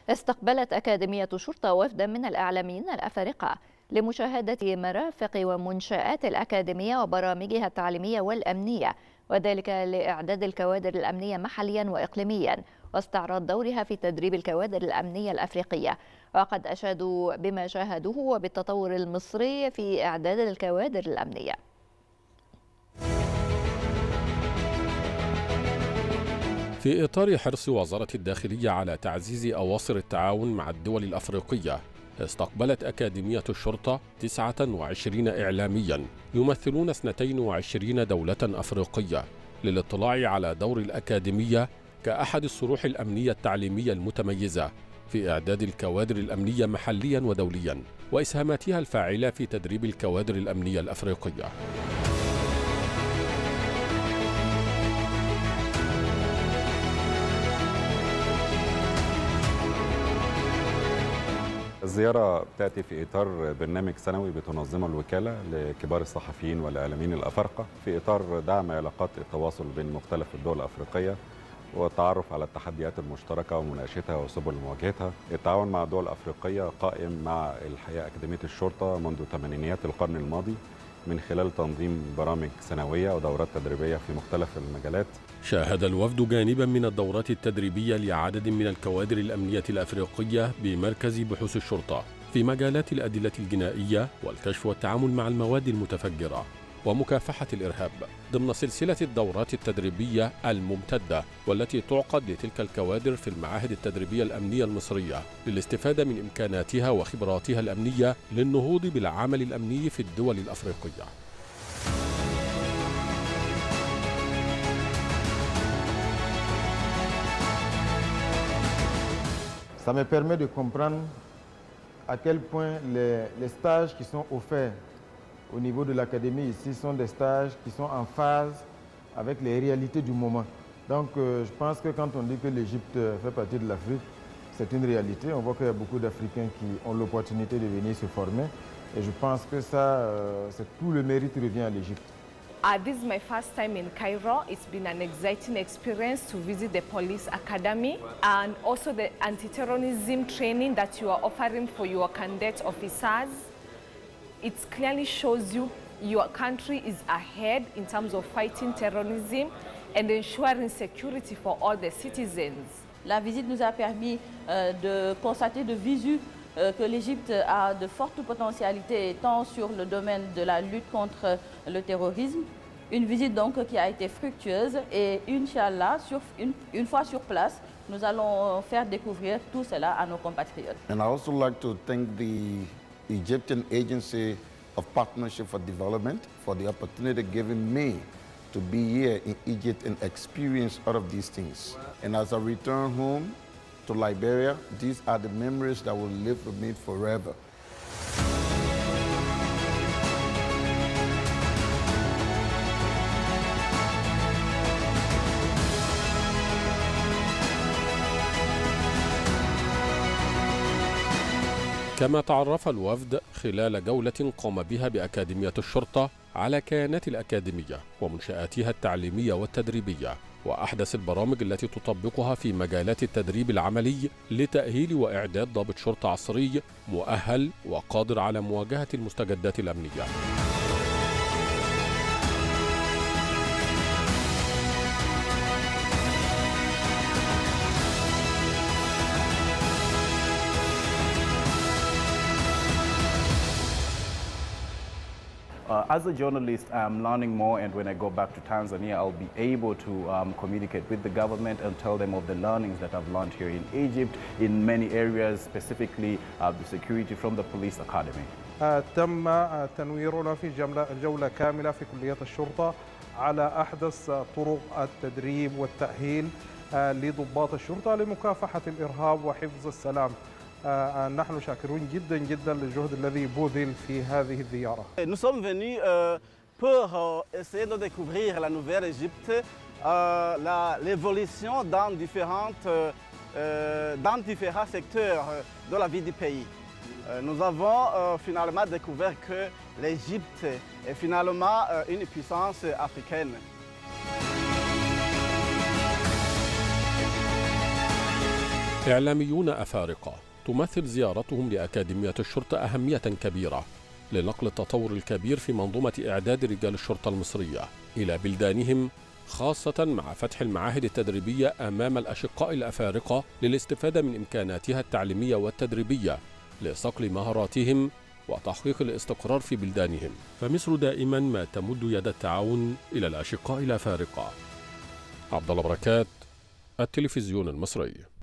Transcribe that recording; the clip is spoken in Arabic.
استقبلت أكاديمية الشرطة وفدا من الإعلاميين الأفارقة لمشاهدة مرافق ومنشآت الأكاديمية وبرامجها التعليمية والأمنية، وذلك لإعداد الكوادر الأمنية محليا وإقليميا واستعراض دورها في تدريب الكوادر الأمنية الأفريقية. وقد أشادوا بما شاهدوه وبالتطور المصري في إعداد الكوادر الأمنية. في إطار حرص وزارة الداخلية على تعزيز أواصر التعاون مع الدول الأفريقية، استقبلت أكاديمية الشرطة 29 إعلامياً يمثلون 22 دولة أفريقية للاطلاع على دور الأكاديمية كأحد الصروح الأمنية التعليمية المتميزة في إعداد الكوادر الأمنية محلياً ودولياً وإسهاماتها الفاعلة في تدريب الكوادر الأمنية الأفريقية. الزيارة تأتي في إطار برنامج سنوي بتنظمه الوكالة لكبار الصحفيين والإعلاميين الأفارقة في إطار دعم علاقات التواصل بين مختلف الدول الأفريقية والتعرف على التحديات المشتركة ومناقشتها وسبل مواجهتها. التعاون مع الدول الأفريقية قائم مع الحقيقة أكاديمية الشرطة منذ ثمانينيات القرن الماضي من خلال تنظيم برامج سنوية ودورات تدريبية في مختلف المجالات. شاهد الوفد جانبا من الدورات التدريبية لعدد من الكوادر الأمنية الأفريقية بمركز بحوث الشرطة في مجالات الأدلة الجنائية والكشف والتعامل مع المواد المتفجرة ومكافحة الإرهاب ضمن سلسلة الدورات التدريبية الممتدة والتي تعقد لتلك الكوادر في المعاهد التدريبية الأمنية المصرية للاستفادة من إمكاناتها وخبراتها الأمنية للنهوض بالعمل الأمني في الدول الأفريقية. Ça me permet de comprendre à quel point les stages qui sont offerts au niveau de l'académie ici sont des stages qui sont en phase avec les réalités du moment. Donc je pense que quand on dit que l'Égypte fait partie de l'Afrique, c'est une réalité. On voit qu'il y a beaucoup d'Africains qui ont l'opportunité de venir se former. Et je pense que ça, tout le mérite revient à l'Égypte. This is my first time in Cairo. It's been an exciting experience to visit the police academy and also the anti-terrorism training that you are offering for your cadet officers. It clearly shows you your country is ahead in terms of fighting terrorism and ensuring security for all the citizens. La visite nous a permis de constater de visu que l'Égypte a de fortes potentialités tant sur le domaine de la lutte contre le terrorisme. Une visite donc qui a été fructueuse et Inch'Allah, une fois sur place, nous allons faire découvrir tout cela à nos compatriotes. And I also like to thank the Egyptian Agency of Partnership for Development for the opportunity given me to be here in Egypt and experience all of these things. And as I return home to Liberia, these are the memories that will live with me forever. كما تعرف الوفد خلال جولة قام بها بأكاديمية الشرطة على كيانات الأكاديمية ومنشآتها التعليمية والتدريبية وأحدث البرامج التي تطبقها في مجالات التدريب العملي لتأهيل وإعداد ضابط شرطة عصري مؤهل وقادر على مواجهة المستجدات الأمنية. As a journalist, I'm learning more, and when I go back to Tanzania, I'll be able to communicate with the government and tell them of the learnings that I've learned here in Egypt in many areas, specifically the security from the police academy. تم تنويرنا في جولة كاملة في كلية الشرطة على أحدث طرق التدريب والتأهيل لضباط الشرطة لمكافحة الإرهاب وحفظ السلام. نحن شاكرون جدا جدا للجهد الذي بذل في هذه الزيارة. Nous sommes venus pour essayer de découvrir la nouvelle Égypte, l'évolution dans différents secteurs de la vie du pays. Nous avons finalement découvert que l'Égypte est finalement une puissance africaine. إعلاميون أفارقة تمثل زيارتهم لأكاديمية الشرطة أهمية كبيرة لنقل التطور الكبير في منظومة إعداد رجال الشرطة المصرية إلى بلدانهم، خاصة مع فتح المعاهد التدريبية أمام الأشقاء الأفارقة للاستفادة من إمكاناتها التعليمية والتدريبية لصقل مهاراتهم وتحقيق الاستقرار في بلدانهم. فمصر دائما ما تمد يد التعاون إلى الأشقاء الأفارقة. عبد الله بركات، التلفزيون المصري.